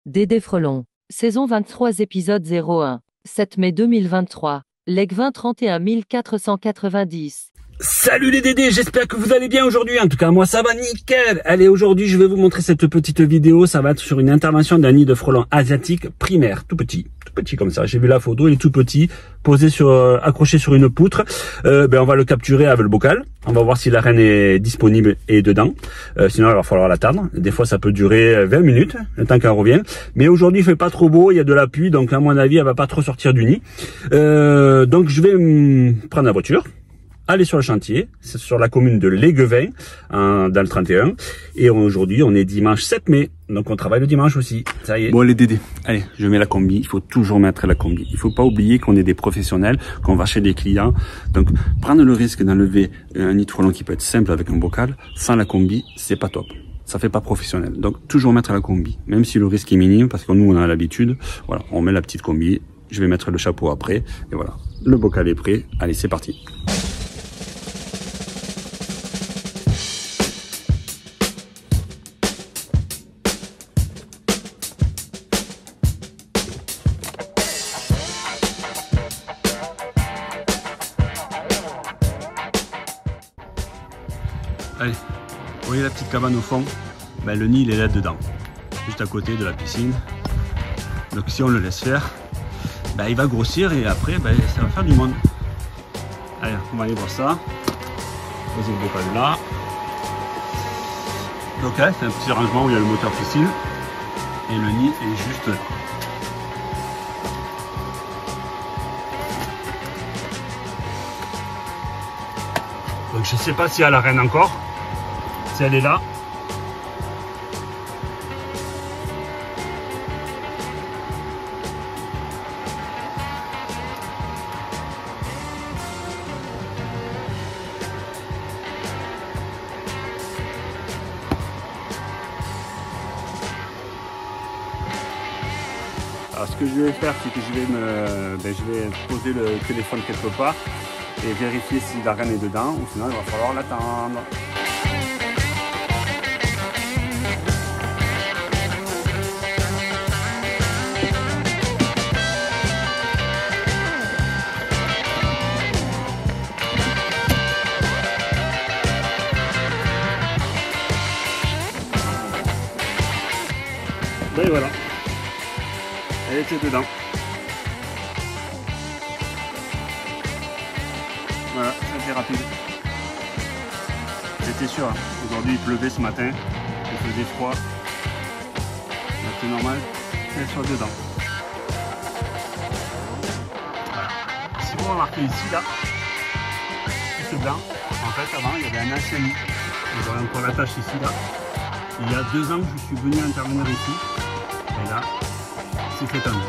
Dédé Frelon. Saison 23 épisode 01. 7 mai 2023. Leg 20 31 490. Salut les Dédés, j'espère que vous allez bien aujourd'hui. En tout cas, moi ça va nickel. Allez, aujourd'hui je vais vous montrer cette petite vidéo. Ça va être sur une intervention d'un nid de frelons asiatique primaire, tout petit comme ça. J'ai vu la photo, il est tout petit, posé accroché sur une poutre. On va le capturer avec le bocal. On va voir si la reine est disponible et dedans. Sinon il va falloir l'attendre. Des fois ça peut durer 20 minutes, le temps qu'elle revienne. Mais aujourd'hui il fait pas trop beau, il y a de la pluie, donc à mon avis elle va pas trop sortir du nid. Donc je vais prendre la voiture, aller sur le chantier, c'est sur la commune de Léguevin, dans le 31. Et aujourd'hui, on est dimanche 7 mai, donc on travaille le dimanche aussi. Ça y est. Bon les Dédés, allez, je mets la combi. Il faut toujours mettre la combi. Il faut pas oublier qu'on est des professionnels, qu'on va chez des clients. Donc prendre le risque d'enlever un nid de frelon qui peut être simple avec un bocal, sans la combi, c'est pas top. Ça fait pas professionnel. Donc toujours mettre la combi, même si le risque est minime, parce que nous on a l'habitude. Voilà, on met la petite combi. Je vais mettre le chapeau après. Et voilà, le bocal est prêt. Allez, c'est parti. Allez, vous voyez la petite cabane au fond, le nid il est là dedans, juste à côté de la piscine. Donc si on le laisse faire, il va grossir et après ça va faire du monde. Allez, on va aller voir ça. Poser le bocal là. Donc là c'est un petit rangement où il y a le moteur piscine et le nid est juste là. Donc je sais pas s'il y a la reine encore. Si elle est là. Alors ce que je vais faire, c'est que je vais poser le téléphone quelque part et vérifier si la reine est dedans, ou sinon il va falloir l'attendre. Et voilà, elle était dedans. Voilà, c'était rapide. J'étais sûr, hein. Aujourd'hui il pleuvait ce matin, il faisait froid. C'est normal, elle soit dedans. Voilà. Si vous remarquez ici, là, tout ce blanc, en fait avant il y avait un ancien nid. Vous voyez encore la tache ici, là. Il y a 2 ans que je suis venu intervenir ici. Et là, c'est fait un nid.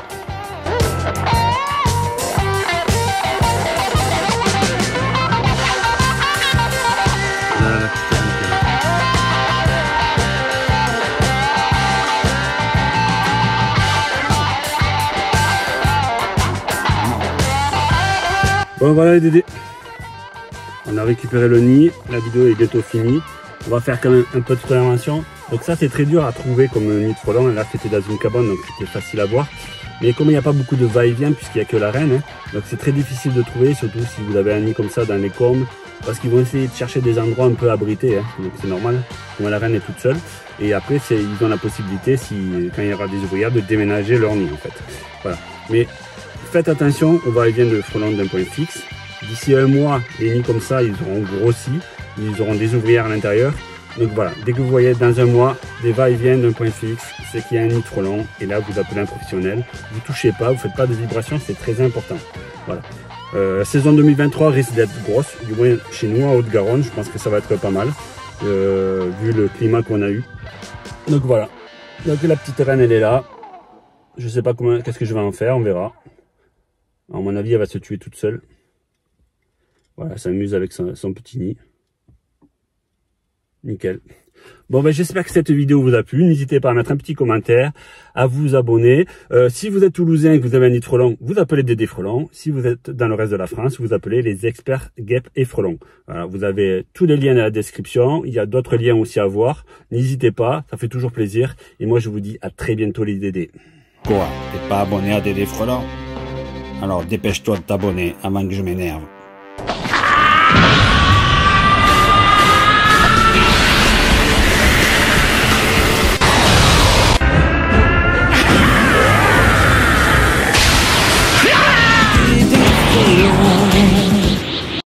Bon voilà les Dédés, on a récupéré le nid, la vidéo est bientôt finie. On va faire quand même un peu de intervention. Donc ça c'est très dur à trouver comme nid de frelon. Là c'était dans une cabane donc c'était facile à voir. Mais comme il n'y a pas beaucoup de va-et-vient puisqu'il n'y a que la reine, donc c'est très difficile de trouver, surtout si vous avez un nid comme ça dans les combes. Parce qu'ils vont essayer de chercher des endroits un peu abrités, donc c'est normal, comme la reine est toute seule. Et après ils ont la possibilité, quand il y aura des ouvrières, de déménager leur nid en fait. Voilà. Mais faites attention au va-et-vient de frelons d'un point fixe. D'ici 1 mois, les nids comme ça, ils auront grossi, ils auront des ouvrières à l'intérieur. Donc voilà, dès que vous voyez dans 1 mois des va-et-vient d'un point fixe, c'est qu'il y a un nid de frelon. Et là, vous appelez un professionnel. Vous ne touchez pas, vous ne faites pas de vibrations, c'est très important. Voilà. La saison 2023 risque d'être grosse, du moins chez nous en Haute-Garonne. Je pense que ça va être pas mal, vu le climat qu'on a eu. Donc voilà. Donc la petite reine, elle est là. Je sais pas qu'est-ce que je vais en faire, on verra. À mon avis, elle va se tuer toute seule. Voilà, elle s'amuse avec son petit nid. Nickel. Bon, ben, j'espère que cette vidéo vous a plu. N'hésitez pas à mettre un petit commentaire, à vous abonner. Si vous êtes toulousain et que vous avez un nid de frelon, vous appelez Dédé Frelon. Si vous êtes dans le reste de la France, vous appelez les experts guêpes et frelons. Voilà, vous avez tous les liens dans la description. Il y a d'autres liens aussi à voir. N'hésitez pas, ça fait toujours plaisir. Et moi, je vous dis à très bientôt les Dédés. Quoi? T'es pas abonné à Dédé Frelon? Alors dépêche-toi de t'abonner avant que je m'énerve.